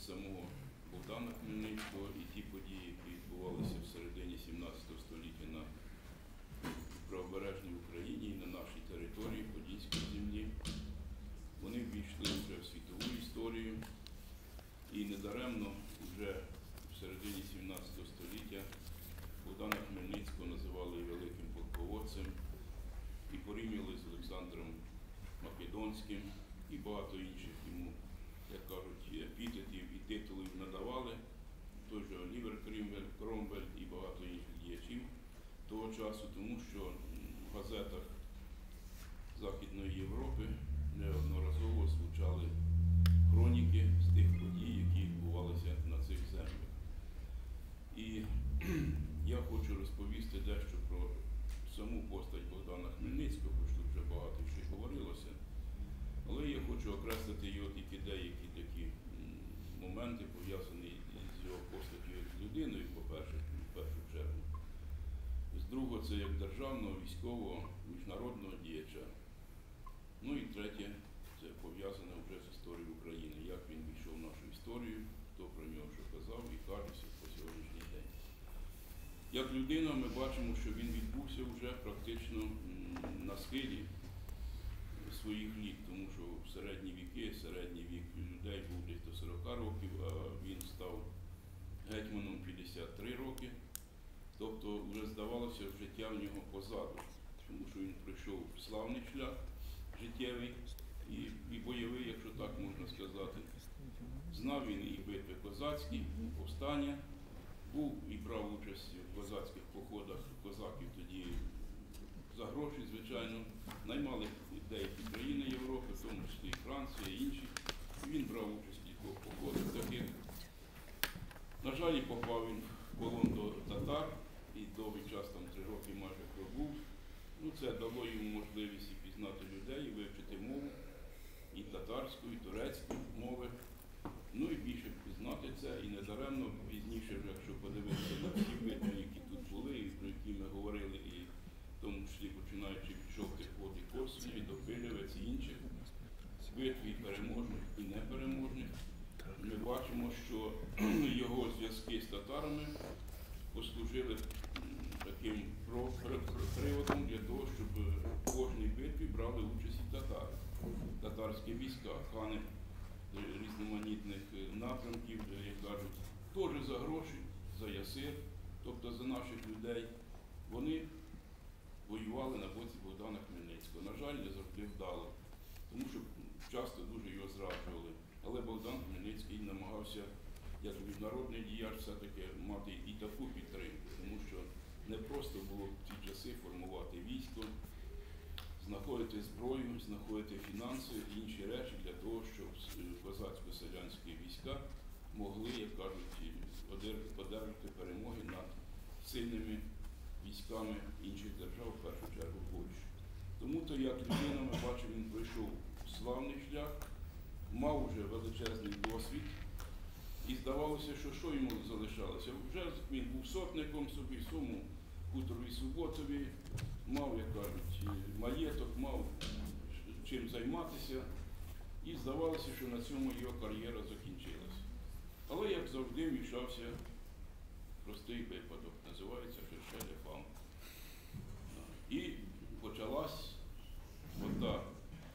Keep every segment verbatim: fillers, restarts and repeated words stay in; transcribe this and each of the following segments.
самого Богдана Хмельницького і ті події, які відбувалися в середині сімнадцятого століття на правобережній Україні і на нашій території, Подільській землі, вони ввійшли вже в світову історію. І недаремно вже в середині сімнадцятого століття Богдана Хмельницького називали великим полководцем і порівнювали з Олександром Македонським, і багато інших йому, як кажуть, епітетів і титулів надавали. Той же Олівер Кромвель і багато інших діячів того часу, тому що в газетах Західної Європи неодноразово звучали хроніки з тих подій, які відбувалися на цих землях. І я хочу розповісти дещо про саму постать Богдана Хмельницького, хоч тут вже багато що говорилося, але я хочу окреслити його тільки деякі такі моменти, пов'язані з його постаттю як людиною, по-перше, в першу чергу. З другого, це як державного, військового, міжнародного діяча. Ну і третє, це пов'язане вже з історією України, як він війшов в нашу історію, хто про нього що казав і кажеться по сьогоднішній день. Як людина ми бачимо, що він відбувся вже практично на схилі своїх літ, тому що в середні віки, середній вік людей був десь до сорока років, а він став гетьманом п'ятдесят три роки. Тобто вже здавалося, життя в нього позаду, тому що він пройшов славний шлях життєвий і, і бойовий, якщо так можна сказати. Знав він і битви козацькі, і повстання, був і брав участь в козацьких походах козаків тоді за гроші, звичайно. Наймали деякі країни Європи, в тому числі і Франція, і інші. Він брав участь в кількох походах таких. На жаль, попав він в полон до татар і довгий час, там три роки майже пробув. Ну, це дало йому можливість і пізнати людей, і вивчити мову, і татарську, і турецьку мови. Ну і більше пізнати це, і недаремно пізніше, вже, якщо подивитися на всі битви, які тут були, і про які ми говорили, і в тому числі починаючи від Жовтих вод і Корсунів, до Пилявець і інших битв, і переможних, і непереможних, ми бачимо, що його зв'язки з татарами послужили таким приводом для того, щоб в кожній битві брали участь і татари, татарські війська, хани різноманітних напрямків, як кажуть, теж за гроші, за ясир, тобто за наших людей, вони воювали на боці Богдана Хмельницького. На жаль, не завжди вдало, тому що часто дуже його зраджували. Але Богдан Хмельницький намагався, як міжнародний діяч, все-таки мати і таку підтримку, тому що не просто було в ті часи формувати військо, знаходити зброю, знаходити фінанси і інші речі для того, щоб козацько-селянські війська могли, як кажуть, одержати перемоги над сильними військами інших держав, в першу чергу Польщі. Тому-то, як людина, ми бачимо, він пройшов славний шлях, мав вже величезний досвід, і здавалося, що що йому залишалося? Вже він був сотником собі, в своєму хуторові Суботові, мав, як кажуть, маєток, мав чим займатися, і здавалося, що на цьому його кар'єра закінчилася. Але, як завжди, вмішався простий випадок, називається Шершеля Фам. І почалась ота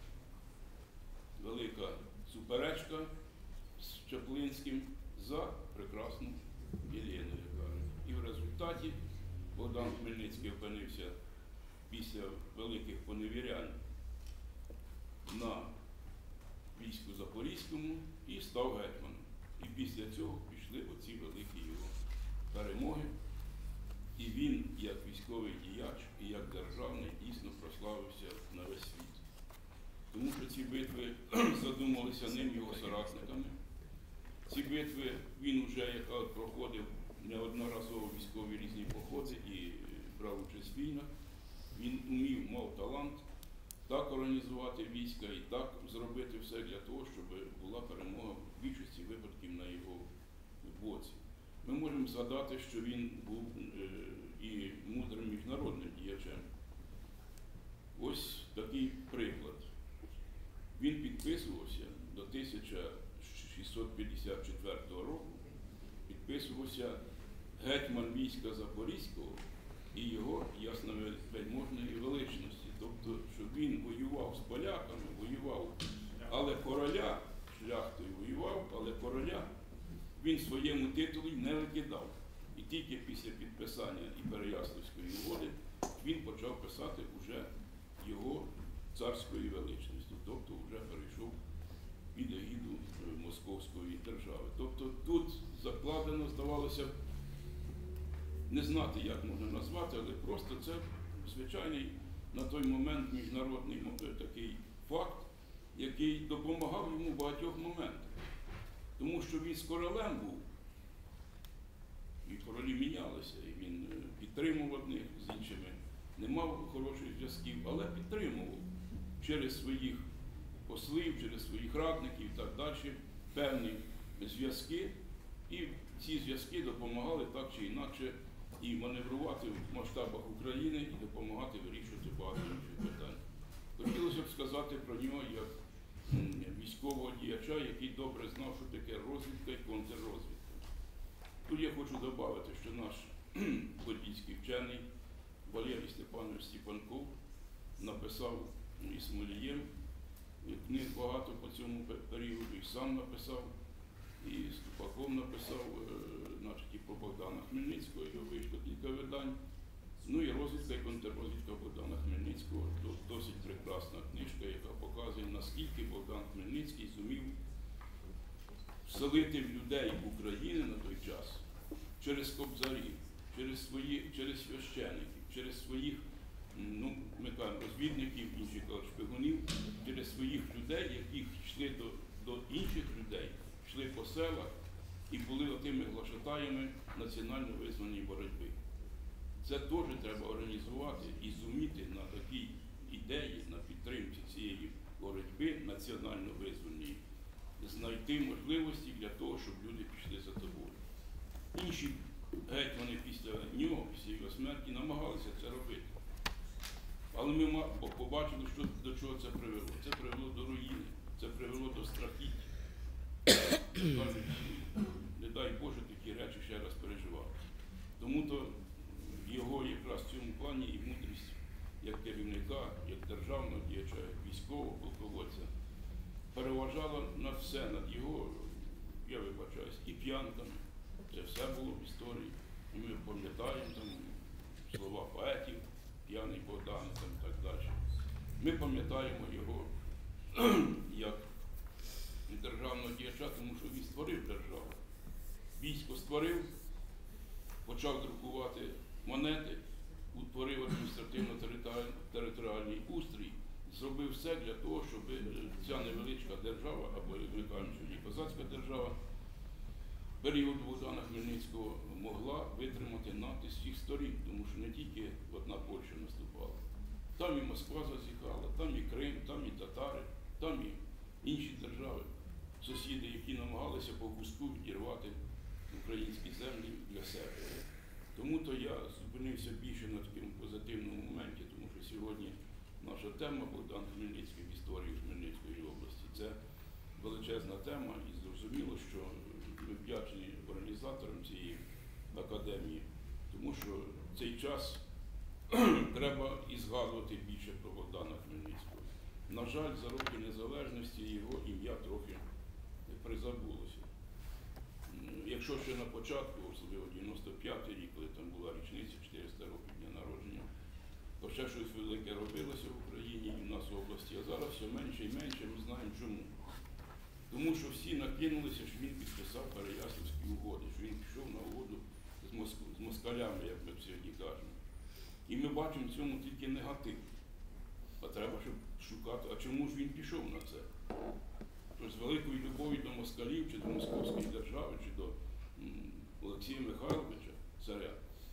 велика суперечка з Чаплинським за прекрасну Єлену, як кажуть. І в результаті Богдан Хмельницький опинився після великих поневірянь на війську Запорізькому і став гетьманом. І після цього пішли оці великі його перемоги. І він, як військовий діяч і як державний, дійсно прославився на весь світ. Тому що ці битви задумалися ним, його соратниками. Ці битви він вже, як проходив неодноразово військові різні походи і брав участь в війнах. Він умів, мав талант так організувати війська і так зробити все для того, щоб була перемога в більшості випадків на його боці. Ми можемо згадати, що він був і мудрим міжнародним діячем. Ось такий приклад. Він підписувався до тисяча шістсот шістсот п'ятдесят четвертого року підписувався гетьман війська Запорізького і його ясновельможної величності. Тобто, що він воював з поляками, воював, але короля, шляхтою воював, але короля він своєму титулі не викидав. І тільки після підписання і Переяславської угоди він почав писати уже його царської величності, тобто вже перейшов під егіду Московської держави. Тобто тут закладено, здавалося, не знати, як можна назвати, але просто це звичайний на той момент міжнародний такий факт, який допомагав йому в багатьох моментах. Тому що він з королем був, і королі мінялися, і він підтримував одних, з іншими не мав хороших зв'язків, але підтримував через своїх послів, через своїх радників і так далі певні зв'язки, і ці зв'язки допомагали так чи інакше і маневрувати в масштабах України, і допомагати вирішувати багато інших питань. Хотілося б сказати про нього як військового діяча, який добре знав, що таке розвідка і контррозвідка. Тут я хочу додати, що наш подільський вчений Валерій Степанович Степанков написав і Смолієм, книг багато по цьому періоду, і сам написав, і Ступаков написав, значить, і про Богдана Хмельницького, його вийшло кілька видань. Ну і розвідка і контррозвідка Богдана Хмельницького. Досить прекрасна книжка, яка показує, наскільки Богдан Хмельницький зумів вселити в людей України на той час через кобзарів, через свої, через священиків, через своїх, ну, ми кажемо, розвідників, інші кажуть, шпигунів, через своїх людей, які йшли до, до інших людей, йшли по селах і були тими глашатаями національно визваної боротьби. Це теж треба організувати і зуміти на такій ідеї, на підтримці цієї боротьби національно визваної, знайти можливості для того, щоб люди пішли за тобою. Інші гетьмани після нього, після його смерті, намагалися це робити. Але ми побачили, що, до чого це привело. Це привело до руїни, це привело до страхіття. Кажуть, не дай Боже, такі речі ще раз переживати. Тому-то його якраз в цьому плані і мудрість як керівника, як державного діяча, як військового полководця переважала над все, над його, я вибачаюсь, і п'янками. Це все було в історії. І ми пам'ятаємо там слова поетів, п'яний Богдан там, і так далі. Ми пам'ятаємо його як державного діяча, тому що він створив державу. Військо створив, почав друкувати монети, утворив адміністративно-територіальний устрій, зробив все для того, щоб ця невеличка держава, або, як ми кажемо, козацька держава, періоду Богдана Хмельницького могла витримати натиск всіх сторін, тому що не тільки одна Польща наступала. Там і Москва зазіхала, там і Крим, там і татари, там і інші держави, сусіди, які намагалися по куску відірвати українські землі для себе. Тому-то я зупинився більше на такому позитивному моменті, тому що сьогодні наша тема Богдан Хмельницький в історії Хмельницької області. Це величезна тема, і зрозуміло, що ми вдячні організаторам цієї академії, тому що цей час треба і згадувати більше про Богдана Хмельницького. На жаль, за роки незалежності його ім'я трохи призабулося. Якщо ще на початку, особливо дев'яносто п'ятий рік, коли там була річниця чотириста років дня народження, то ще щось велике робилося в Україні і в нас в області, а зараз все менше і менше, ми знаємо чому. Тому що всі накинулися, що він підписав Переяславські угоди, що він пішов на угоду з, моск... з москалями, як ми сьогодні кажемо. І ми бачимо в цьому тільки негатив. А треба, щоб шукати, а чому ж він пішов на це? Тож з великою любов'ю до москалів, чи до Московської держави, чи до Олексія Михайловича, царя.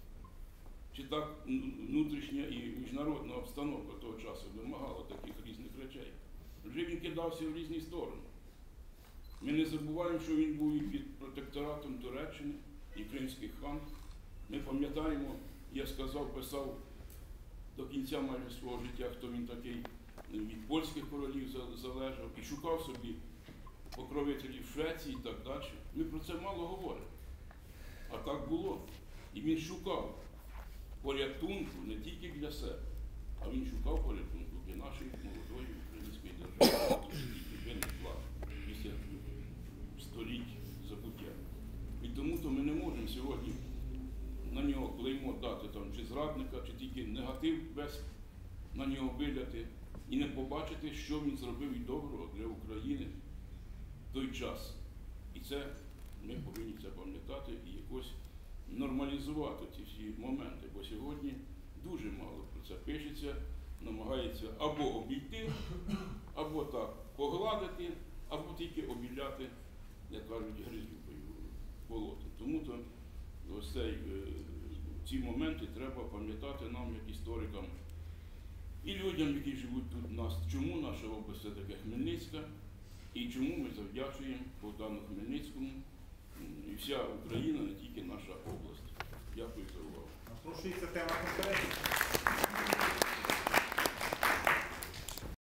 Чи так внутрішня і міжнародна обстановка того часу вимагала таких різних речей. Вже він кидався в різні сторони. Ми не забуваємо, що він був і під протекторатом Туреччини і кримських хан. Ми пам'ятаємо, я сказав, писав до кінця майже свого життя, хто він такий, від польських королів залежав, і шукав собі покровителів Швеції і так далі. Ми про це мало говоримо. А так було. І він шукав порятунку не тільки для себе, а він шукав порятунку для нашої молодої української держави, яка тільки виникла після століть забуття. І тому-то ми не можемо сьогодні на нього клеймо дати там, чи зрадника, чи тільки негатив весь на нього виляти і не побачити, що він зробив і доброго для України в той час. І це ми повинні це пам'ятати і якось нормалізувати ці всі моменти, бо сьогодні дуже мало про це пишеться, намагається або обійти, або так погладити, або тільки обіляти, як кажуть, гризюкою болото. Тому-то ось цей, ці моменти треба пам'ятати нам, як історикам, і людям, які живуть тут у нас, чому наша область все-таки Хмельницька, і чому ми завдячуємо Богдану Хмельницькому, і вся Україна, не тільки наша область. Дякую за увагу. Напрошується тема конференції.